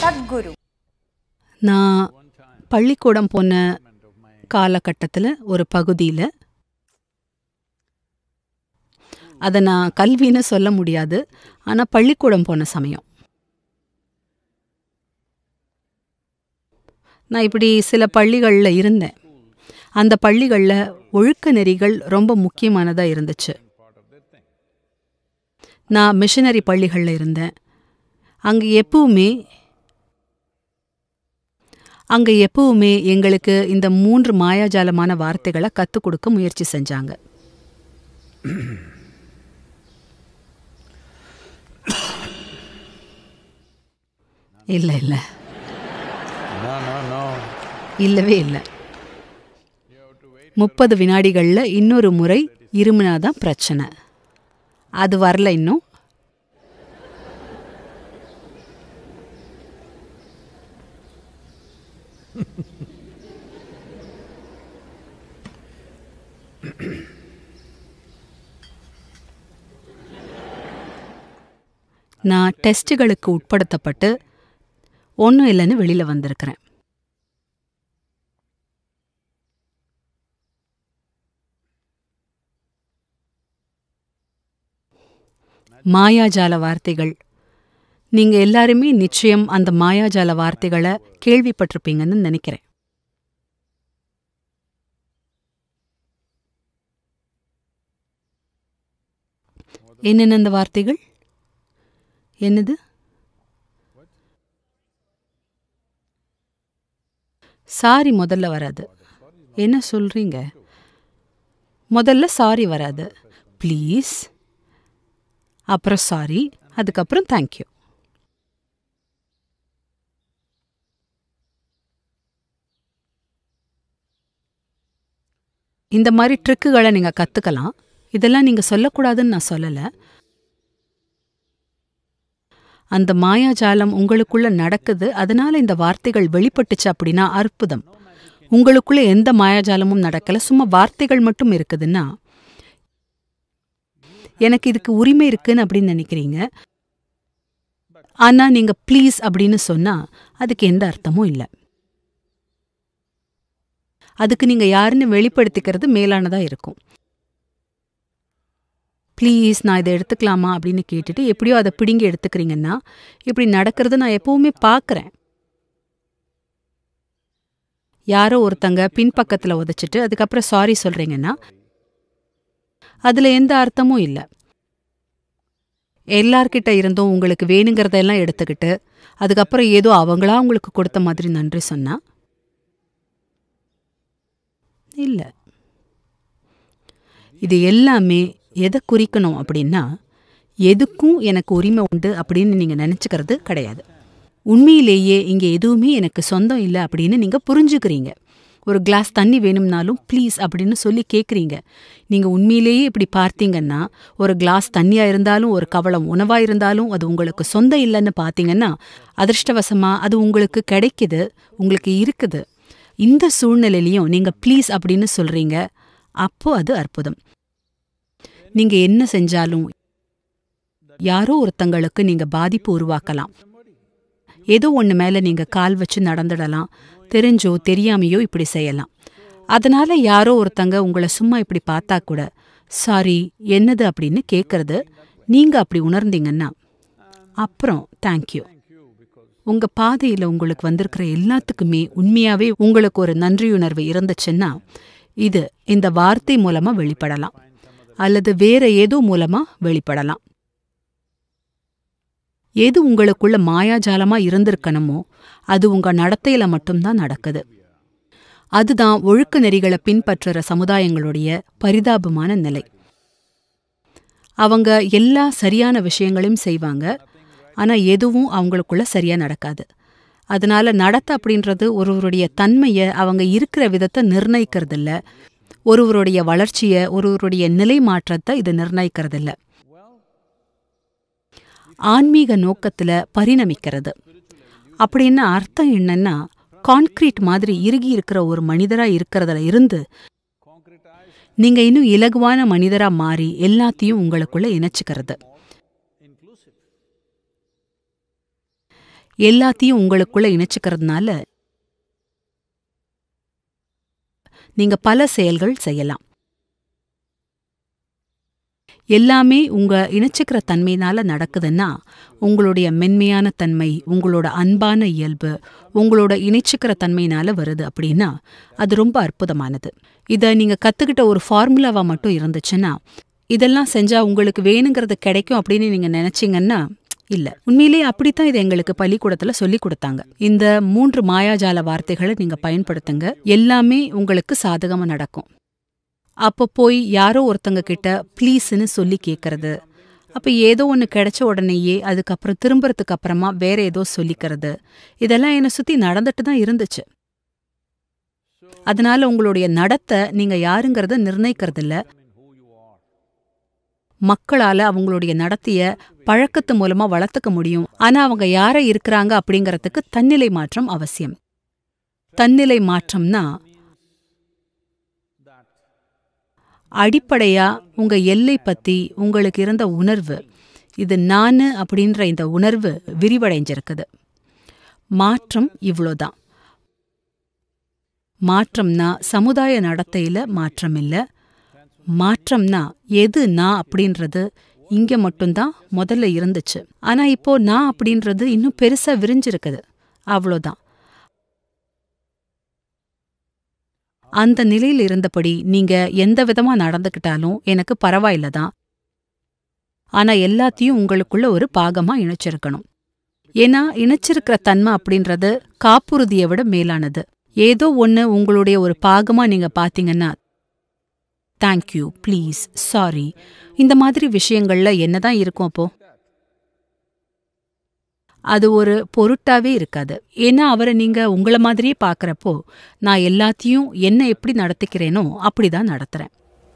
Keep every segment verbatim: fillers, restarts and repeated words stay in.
சத்குரு. நான் பள்ளிக்கூடம் போன காலகட்டத்தில் ஒரு பகுதியில், அதை நான் கல்வின்னு சொல்ல முடியாது, ஆனால் பள்ளிக்கூடம் போன சமயம் நான் இப்படி சில பள்ளிகளில் இருந்தேன். அந்த பள்ளிகளில் ஒழுக்க நெறிகள் ரொம்ப முக்கியமானதாக இருந்துச்சு. நான் மிஷனரி பள்ளிகளில் இருந்தேன். அங்கே எப்பவுமே அங்கே எப்பவுமே எங்களுக்கு இந்த மூன்று மாயாஜாலமான வார்த்தைகளை கற்றுக் கொடுக்க முயற்சி செஞ்சாங்க. இல்லை இல்லை இல்லவே இல்லை. முப்பது வினாடிகளில் இன்னொரு முறை இருமுனாதான் பிரச்சனை. அது வரல இன்னும். நான் டெஸ்ட்டுகளுக்கு உட்படுத்தப்பட்டு ஒன்றும் இல்லைன்னு வெளியில் வந்திருக்கிறேன். மாயாஜால வார்த்தைகள். நீங்க எல்லாருமே நிச்சயம் அந்த மாயாஜால வார்த்தைகளை கேள்விப்பட்டிருப்பீங்கன்னு நினைக்கிறேன். என்னென்ன அந்த வார்த்தைகள்? என்னது? சாரி முதல்ல வராது. என்ன சொல்றீங்க? முதல்ல சாரி வராது. ப்ளீஸ், அப்புறம் சாரி, அதுக்கப்புறம் தேங்க்யூ. இந்த மாதிரி ட்ரிக்குகளை நீங்கள் கற்றுக்கலாம். இதெல்லாம் நீங்கள் சொல்லக்கூடாதுன்னு நான் சொல்லலை. அந்த மாயாஜாலம் உங்களுக்குள்ள நடக்குது, அதனால இந்த வார்த்தைகள் வெளிப்பட்டுச்சு அப்படின்னா அற்புதம். உங்களுக்குள்ள எந்த மாயாஜாலமும் நடக்கலை, சும்மா வார்த்தைகள் மட்டும் இருக்குதுன்னா எனக்கு இதுக்கு உரிமை இருக்குன்னு அப்படின்னு நினைக்கிறீங்க. ஆனால் நீங்கள் ப்ளீஸ் அப்படின்னு சொன்னால் அதுக்கு எந்த அர்த்தமும் இல்லை. அதுக்கு நீங்கள் யாருன்னு வெளிப்படுத்திக்கிறது மேலானதாக இருக்கும். ப்ளீஸ் நான் இதை எடுத்துக்கலாமா அப்படின்னு கேட்டுட்டு எப்படியோ அதை பிடுங்கி எடுத்துக்கிறீங்கன்னா இப்படி நடக்கிறது நான் எப்பவுமே பார்க்குறேன். யாரோ ஒருத்தங்க பின்பக்கத்தில் உதச்சிட்டு அதுக்கப்புறம் சாரி சொல்கிறீங்கன்னா அதில் எந்த அர்த்தமும் இல்லை. எல்லார்கிட்ட இருந்தும் உங்களுக்கு வேணுங்கிறதெல்லாம் எடுத்துக்கிட்டு அதுக்கப்புறம் ஏதோ அவங்களா உங்களுக்கு கொடுத்த மாதிரி நன்றி சொன்னா இல்லை. இது எல்லாமே எதை குறிக்கணும் அப்படின்னா, எதுக்கும் எனக்கு உரிமை உண்டு அப்படின்னு நீங்கள் நினச்சிக்கிறது கிடையாது. உண்மையிலேயே இங்கே எதுவுமே எனக்கு சொந்தம் இல்லை அப்படின்னு நீங்கள் புரிஞ்சுக்கிறீங்க. ஒரு கிளாஸ் தண்ணி வேணும்னாலும் ப்ளீஸ் அப்படின்னு சொல்லி கேட்குறீங்க. நீங்கள் உண்மையிலேயே இப்படி பார்த்தீங்கன்னா, ஒரு கிளாஸ் தண்ணியாக இருந்தாலும் ஒரு கவளம் உணவாக இருந்தாலும் அது உங்களுக்கு சொந்தம் இல்லைன்னு பார்த்தீங்கன்னா அதிர்ஷ்டவசமாக அது உங்களுக்கு கிடைக்குது, உங்களுக்கு இருக்குது. இந்த சூழ்நிலையிலையும் நீங்கள் ப்ளீஸ் அப்படின்னு சொல்கிறீங்க. அப்போ அது அற்புதம். நீங்கள் என்ன செஞ்சாலும் யாரோ ஒருத்தங்களுக்கு நீங்கள் பாதிப்பு உருவாக்கலாம். ஏதோ ஒன்று மேலே நீங்கள் கால் வச்சு நடந்துடலாம். தெரிஞ்சோ தெரியாமையோ இப்படி செய்யலாம். அதனால யாரோ ஒருத்தங்க உங்களை சும்மா இப்படி பார்த்தா கூட சாரி என்னது அப்படின்னு கேட்கறது நீங்கள் அப்படி உணர்ந்தீங்கன்னா அப்புறம் தேங்க்யூ. உங்கள் பாதையில் உங்களுக்கு வந்திருக்கிற எல்லாத்துக்குமே உண்மையாகவே உங்களுக்கு ஒரு நன்றியுணர்வு இருந்துச்சுன்னா இது இந்த வார்த்தை மூலமாக வெளிப்படலாம், அல்லது வேற ஏதோ மூலமாக வெளிப்படலாம். எது உங்களுக்குள்ள மாயாஜாலமா இருந்திருக்கணுமோ அது உங்க நடத்தையில மட்டும்தான் நடக்குது. அதுதான் ஒழுக்க நெறிகளை பின்பற்றுற சமுதாயங்களுடைய பரிதாபமான நிலை. அவங்க எல்லா சரியான விஷயங்களையும் செய்வாங்க, ஆனா எதுவும் அவங்களுக்குள்ள சரியா நடக்காது. அதனால நடத்தை அப்படின்றது ஒருவருடைய தன்மையை, அவங்க இருக்கிற விதத்தை நிர்ணயிக்கிறதில்ல. ஒருவருடைய வளர்ச்சியை, ஒருவருடைய நிலை மாற்றத்தை இது நிர்ணயிக்கிறதில்ல. ஆன்மீக நோக்கத்துல பரிணமிக்கிறது. அப்படின்னு அர்த்தம் என்னன்னா, கான்கிரீட் மாதிரி இறுகி இருக்கிற ஒரு மனிதரா இருக்கிறதுல இருந்து நீங்க இன்னும் இலகுவான மனிதரா மாறி எல்லாத்தையும் உங்களுக்குள்ள இணைச்சுக்கிறது. எல்லாத்தையும் உங்களுக்குள்ள இணைச்சுக்கிறதுனால நீங்க பல செயல்கள் செய்யலாம். எல்லாமே உங்க இணைச்சுக்கிற தன்மையினால நடக்குதுன்னா உங்களுடைய மென்மையான தன்மை, உங்களோட அன்பான இயல்பு, உங்களோட இணைச்சுக்கிற தன்மையினால வருது அப்படின்னா அது ரொம்ப அற்புதமானது. இதை நீங்க கத்துக்கிட்ட ஒரு ஃபார்முலாவா மட்டும் இருந்துச்சுன்னா, இதெல்லாம் செஞ்சா உங்களுக்கு வேணுங்கிறது கிடைக்கும் அப்படின்னு நீங்க நினைச்சீங்கன்னா இல்ல. உண்மையிலேயே அப்படித்தான் இதை எங்களுக்கு பள்ளிக்கூடத்துல சொல்லி கொடுத்தாங்க. இந்த மூன்று மாயாஜால வார்த்தைகளை நீங்க பயன்படுத்துங்க, எல்லாமே உங்களுக்கு சாதகமா நடக்கும். அப்போ போய் யாரோ ஒருத்தங்க கிட்ட ப்ளீஸ்ன்னு சொல்லி கேட்கறது, அப்ப ஏதோ ஒன்று கிடைச்ச உடனேயே அதுக்கப்புறம் திரும்புறதுக்கு அப்புறமா வேற ஏதோ சொல்லிக்கிறது, இதெல்லாம் என்னை சுத்தி நடந்துட்டு தான் இருந்துச்சு. அதனால உங்களுடைய நடத்தை நீங்க யாருங்கிறத நிர்ணயிக்கிறது இல்ல. மக்களால அவங்களுடைய நடத்தைய பழக்கத்து மூலமா வளர்த்துக்க முடியும். ஆனா அவங்க யார இருக்கிறாங்க அப்படிங்கறதுக்கு தன்னிலை மாற்றம் அவசியம். தன்னிலை மாற்றம்னா அடிப்படையா உங்க எல்லை பத்தி உங்களுக்கு இருந்த உணர்வு, இது நானு அப்படின்ற இந்த உணர்வு விரிவடைஞ்சிருக்குது. மாற்றம் இவ்வளோதான். மாற்றம்னா சமுதாய நடத்தையில மாற்றம் இல்ல. மாற்றம்னா எது நான் அப்படின்றது இங்க மட்டும்தான் முதல்ல இருந்துச்சு. ஆனா இப்போ நான் அப்படின்றது இன்னும் பெருசா விரிஞ்சிருக்குது. அவ்வளோதான். அந்த நிலையில் இருந்தபடி நீங்க எந்த விதமா நடந்துக்கிட்டாலும் எனக்கு பரவாயில்ல தான். ஆனா எல்லாத்தையும் உங்களுக்குள்ள ஒரு பாகமா இணைச்சிருக்கணும். ஏன்னா இணைச்சிருக்கிற தன்மை அப்படின்றது காப்புறுதியை விட மேலானது. ஏதோ ஒன்று உங்களுடைய ஒரு பாகமா நீங்க பாத்தீங்கன்னா தேங்க்யூ, ப்ளீஸ், சாரி, இந்த மாதிரி விஷயங்கள்ல என்னதான் இருக்கும் அப்போ? அது ஒரு பொருட்டாவே இருக்காது. ஏன்னா அவரை நீங்க உங்கள மாதிரியே பார்க்கறப்போ நான் எல்லாத்தையும் என்ன எப்படி நடத்திக்கிறேனோ அப்படிதான் நடத்துறேன்.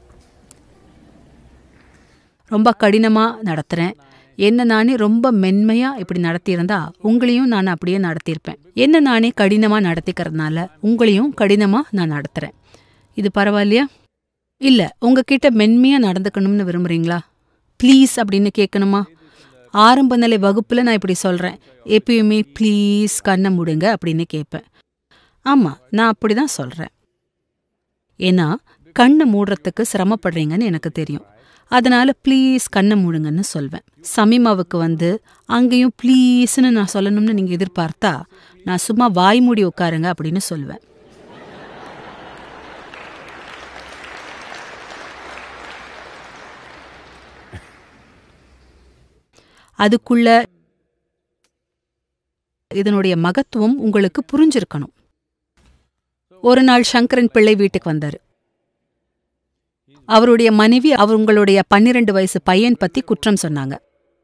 ரொம்ப கடினமா நடத்துறேன். என்ன நானே ரொம்ப மென்மையா இப்படி நடத்தியிருந்தா உங்களையும் நான் அப்படியே நடத்தியிருப்பேன். என்ன நானே கடினமா நடத்திக்கிறதுனால உங்களையும் கடினமா நான் நடத்துறேன். இது பரவாயில்லையா? இல்ல, உங்ககிட்ட மென்மையா நடந்துக்கணும்னு விரும்புறீங்களா? ப்ளீஸ் அப்படின்னு கேட்கணுமா? ஆரம்ப நிலை வகுப்புல நான் இப்படி சொல்றேன், எப்பயுமே ப்ளீஸ் கண்ணை மூடுங்க அப்படின்னு கேட்பேன். ஆமா, நான் அப்படிதான் சொல்றேன். ஏன்னா கண்ணை மூடுறதுக்கு சிரமப்படுறீங்கன்னு எனக்கு தெரியும். அதனால ப்ளீஸ் கண்ணை மூடுங்கன்னு சொல்வேன். சமீமாவுக்கு வந்து அங்கேயும் ப்ளீஸ்ன்னு நான் சொல்லணும்னு நீங்க எதிர்பார்த்தா நான் சும்மா வாய் மூடி உட்காருங்க அப்படின்னு சொல்வேன். அதுக்குள்ள இதனுடைய மகத்துவம் உங்களுக்கு புரிஞ்சிருக்கணும். ஒரு நாள் சங்கரன் பிள்ளை வீட்டுக்கு வந்தாரு. அவருடைய மனைவி அவங்களுடைய பன்னிரண்டு வயசு பையன் பத்தி குற்றம் சொன்னாங்க.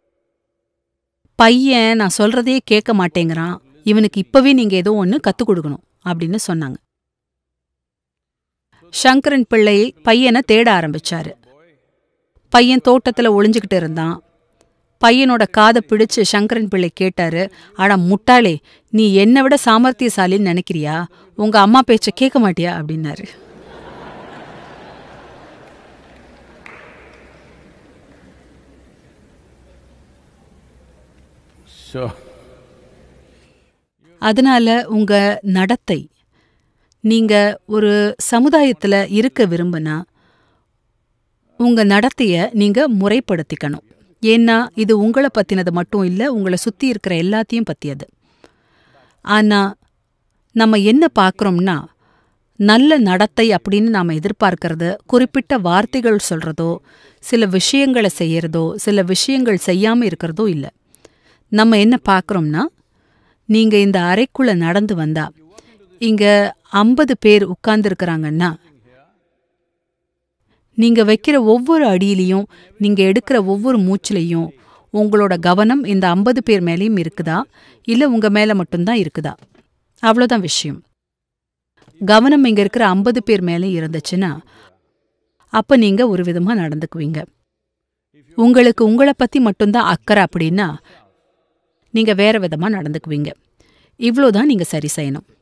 பையன் நான் சொல்றதே கேட்க மாட்டேங்கிறான், இவனுக்கு இப்பவே நீங்க ஏதோ ஒன்று கத்துக் கொடுக்கணும் அப்படின்னு சொன்னாங்க. சங்கரன் பிள்ளை பையனை தேட ஆரம்பிச்சாரு. பையன் தோட்டத்துல ஒளிஞ்சுக்கிட்டு இருந்தான். பையனோட காதை பிடிச்சு சங்கரன் பிள்ளை கேட்டாரு, ஆனா முட்டாளே, நீ என்னை விட சாமர்த்தியசாலின்னு நினைக்கிறியா? உங்க அம்மா பேச்ச கேட்க மாட்டியா அப்படின்னாரு. அதனால உங்க நடத்தை, நீங்க ஒரு சமுதாயத்துல இருக்க விரும்பினா உங்க நடத்தைய நீங்க முறைப்படுத்திக்கணும். ஏன்னா இது உங்களை பத்தினது மட்டும் இல்ல, உங்களை சுத்தி இருக்கிற எல்லாத்தையும் பத்தியது. ஆனா நம்ம என்ன பார்க்கறோம்னா, நல்ல நடத்தை அப்படின்னு நாம எதிர்பார்க்கறது குறிப்பிட்ட வார்த்தைகள் சொல்றதோ, சில விஷயங்களை செய்யறதோ, சில விஷயங்கள் செய்யாம இருக்கிறதோ இல்ல. நம்ம என்ன பார்க்கறோம்னா, நீங்க இந்த அறைக்குள்ள நடந்து வந்தா இங்க ஐம்பது பேர் உட்கார்ந்து இருக்கிறாங்கன்னா, நீங்க வைக்கிற ஒவ்வொரு அடியிலையும், நீங்க எடுக்கிற ஒவ்வொரு மூச்சுலையும் உங்களோட கவனம் இந்த ஐம்பது பேர் மேலேயும் இருக்குதா, இல்ல உங்க மேல மட்டும்தான் இருக்குதா? அவ்வளோதான் விஷயம். கவனம் இங்க இருக்கிற ஐம்பது பேர் மேலே இருந்துச்சுன்னா அப்ப நீங்க ஒரு விதமா நடந்துக்குவீங்க. உங்களுக்கு உங்களை பத்தி மட்டும்தான் அக்கறை அப்படின்னா நீங்க வேற விதமா நடந்துக்குவீங்க. இவ்வளோதான் நீங்க சரி செய்யணும்.